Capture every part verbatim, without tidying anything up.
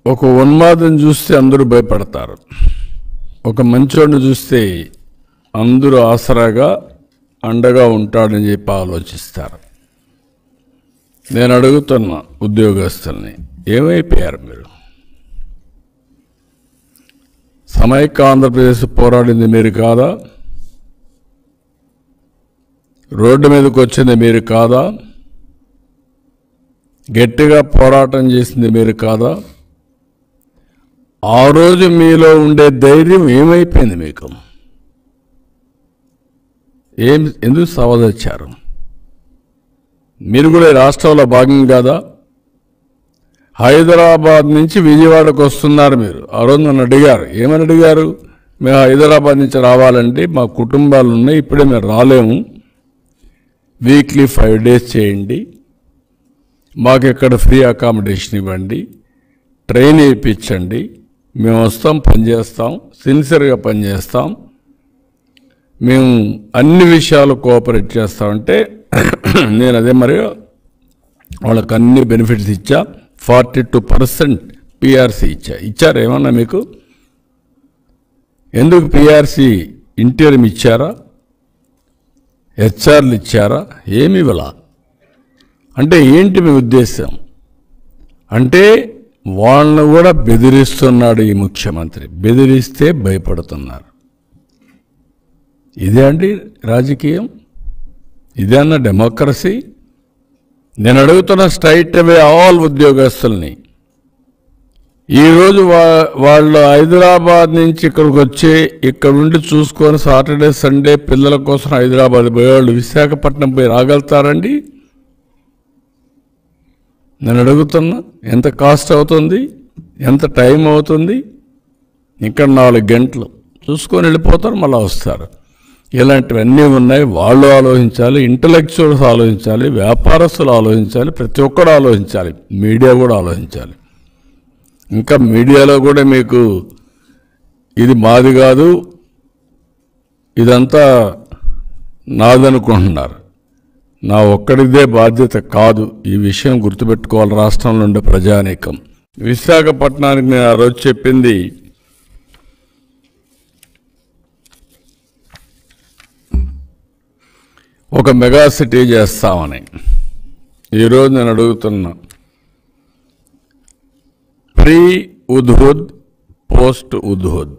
ఒక ఉన్మాదం చూస్తే అందరూ భయపడతారు, ఒక మంచోడిని చూస్తే అందరూ ఆసరాగా అండగా ఉంటాడని చెప్పి ఆలోచిస్తారు. నేను అడుగుతున్న ఉద్యోగస్తుల్ని, ఏమైపోయారు మీరు? సమైక్య ఆంధ్రప్రదేశ్ పోరాడింది మీరు కాదా? రోడ్డు మీదకి వచ్చింది మీరు కాదా? గట్టిగా పోరాటం చేసింది మీరు కాదా? ఆ రోజు మీలో ఉండే ధైర్యం ఏమైపోయింది మీకు? ఏం ఎందుకు సవదచ్చారు? మీరు కూడా రాష్ట్రంలో భాగం కాదా? హైదరాబాద్ నుంచి విజయవాడకు వస్తున్నారు మీరు. ఆ రోజు నన్ను అడిగారు, ఏమని అడిగారు? మేము హైదరాబాద్ నుంచి రావాలంటే మా కుటుంబాలు ఉన్నాయి, ఇప్పుడే మేము రాలేము, వీక్లీ ఫైవ్ డేస్ చేయండి, మాకు ఇక్కడ ఫ్రీ అకామిడేషన్ ఇవ్వండి, ట్రైన్ వేయించండి, మేము వస్తాం, పనిచేస్తాం, సిన్సియర్గా పనిచేస్తాం, మేము అన్ని విషయాలు కోఆపరేట్ చేస్తామంటే నేను అదే మరి వాళ్ళకి అన్ని బెనిఫిట్స్ ఇచ్చా. ఫార్టీ టూ పర్సెంట్ పిఆర్సీ ఇచ్చా. ఇచ్చారా ఏమన్నా మీకు? ఎందుకు పిఆర్సీ ఇంటీరియం ఇచ్చారా? హెచ్ఆర్లు ఇచ్చారా? ఏమి ఇవ్వాల? అంటే ఏంటి మీ ఉద్దేశం? అంటే వాళ్ళను కూడా బెదిరిస్తున్నాడు ఈ ముఖ్యమంత్రి. బెదిరిస్తే భయపడుతున్నారు. ఇదే అండి రాజకీయం? ఇదే అన్న డెమోక్రసీ? నేను అడుగుతున్న స్ట్రైట్ అవే ఆల్ ఉద్యోగస్తుల్ని, ఈరోజు వా వాళ్ళు హైదరాబాద్ నుంచి ఇక్కడికి వచ్చి ఇక్కడ ఉండి చూసుకొని సాటర్డే సండే పిల్లల కోసం హైదరాబాద్ పోయేవాళ్ళు విశాఖపట్నం పోయి రాగలుగుతారండి? నేను అడుగుతున్నా, ఎంత కాస్ట్ అవుతుంది, ఎంత టైం అవుతుంది? ఇక్కడ నాలుగు గంటలు చూసుకొని వెళ్ళిపోతారు, మళ్ళీ వస్తారు. ఇలాంటివన్నీ ఉన్నాయి. వాళ్ళు ఆలోచించాలి, ఇంటలెక్చువల్స్ ఆలోచించాలి, వ్యాపారస్తులు ఆలోచించాలి, ప్రతి ఒక్కరు ఆలోచించాలి, మీడియా కూడా ఆలోచించాలి. ఇంకా మీడియాలో కూడా మీకు ఇది మాది కాదు, ఇదంతా నాదనుకుంటున్నారు. నా ఒక్కడిదే బాధ్యత కాదు. ఈ విషయం గుర్తుపెట్టుకోవాలి రాష్ట్రంలో ఉండే ప్రజానీకం. విశాఖపట్నానికి నేను ఆ రోజు చెప్పింది, ఒక మెగా సిటీ చేస్తామని. ఈరోజు నేను అడుగుతున్నా, ప్రీ ఉద్హుద్, పోస్ట్ ఉద్హుద్.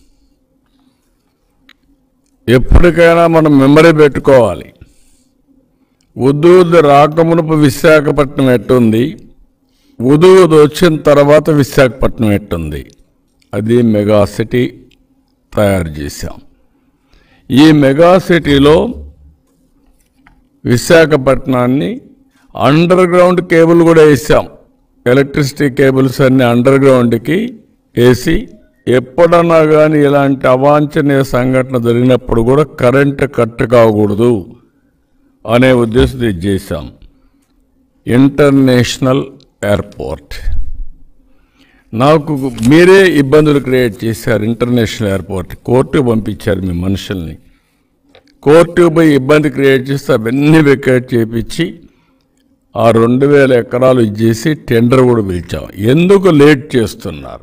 ఎప్పటికైనా మనం మెమరీ పెట్టుకోవాలి. ఉద్హుద్ రాకమునుపు విశాఖపట్నం ఎట్టుంది, ఉద్హుద్ వచ్చిన తర్వాత విశాఖపట్నం ఎట్టుంది, అది మెగా సిటీ తయారు చేశాం. ఈ మెగా సిటీలో విశాఖపట్నాన్ని అండర్ గ్రౌండ్ కేబుల్ కూడా వేసాం. ఎలక్ట్రిసిటీ కేబుల్స్ అన్ని అండర్ గ్రౌండ్కి వేసి ఎప్పుడన్నా కానీ ఇలాంటి అవాంఛనీయ సంఘటన జరిగినప్పుడు కూడా కరెంటు కట్ కాకూడదు అనే ఉద్దేశంతో ఇది చేశాం. International airport. నాకు మీరే ఇబ్బందులు క్రియేట్ చేశారు. ఇంటర్నేషనల్ ఎయిర్పోర్ట్ కోర్టుకు పంపించారు మీ మనుషుల్ని. కోర్టుకు పోయి ఇబ్బంది క్రియేట్ చేస్తే అవన్నీ వెకేట్ చేయించి ఆ రెండు వేల ఎకరాలు ఇచ్చేసి టెండర్ కూడా పిలిచాం. ఎందుకు లేట్ చేస్తున్నారు?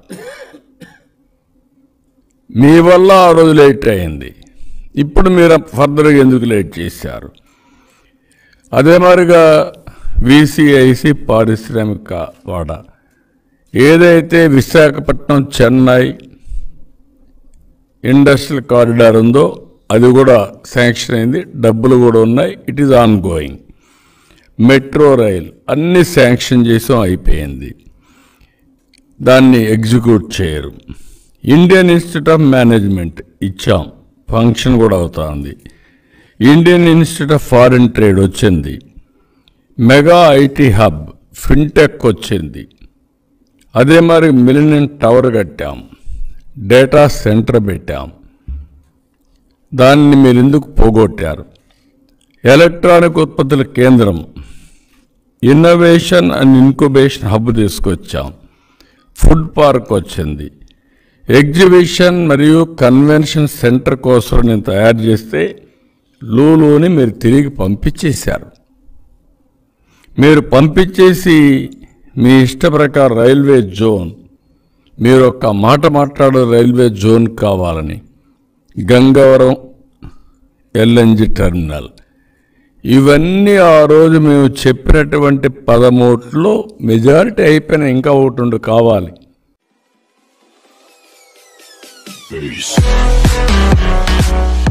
మీ వల్ల ఆ రోజు లేట్ అయింది. ఇప్పుడు మీరు ఫర్దర్గా ఎందుకు లేట్ చేశారు? అదే మాదిరిగా విసిఐసి పారిశ్రామిక వాడ ఏదైతే విశాఖపట్నం చెన్నై ఇండస్ట్రియల్ కారిడార్ ఉందో అది కూడా శాంక్షన్ అయింది, డబ్బులు కూడా ఉన్నాయి, it is on going. Metro rail అన్ని శాంక్షన్ చేసాం, అయిపోయింది, దాన్ని ఎగ్జిక్యూట్ చేయరు. ఇండియన్ ఇన్స్టిట్యూట్ ఆఫ్ మేనేజ్మెంట్ ఇచ్చాం, ఫంక్షన్ కూడా అవుతుంది. Indian institute of foreign trade వచ్చింది. మెగా ఐటీ హబ్ ఫిన్టెక్ వచ్చింది. అదే మరి మిలినియం టవర్ కట్టాం, డేటా సెంటర్ పెట్టాం. దాన్ని మీరు ఎందుకు పోగొట్టారు? ఎలక్ట్రానిక్ ఉత్పత్తుల కేంద్రం, ఇన్నోవేషన్ అండ్ ఇంక్యుబేషన్ హబ్ తీసుకొచ్చాం. ఫుడ్ పార్క్ వచ్చింది. ఎగ్జిబిషన్ మరియు కన్వెన్షన్ సెంటర్ కోసం నేను తయారు చేస్తే లూలుని మీరు తిరిగి పంపించేశారు. మీరు పంపించేసి మీ ఇష్ట ప్రకారం రైల్వే జోన్ మీరు ఒక్క మాట మాట్లాడు రైల్వే జోన్ కావాలని. గంగవరం ఎల్ఎన్జి టెర్మినల్, ఇవన్నీ ఆ రోజు మేము చెప్పినటువంటి పదమూడులో మెజారిటీ అయిపోయిన, ఇంకా ఒకటి ఉండి కావాలి. Peace.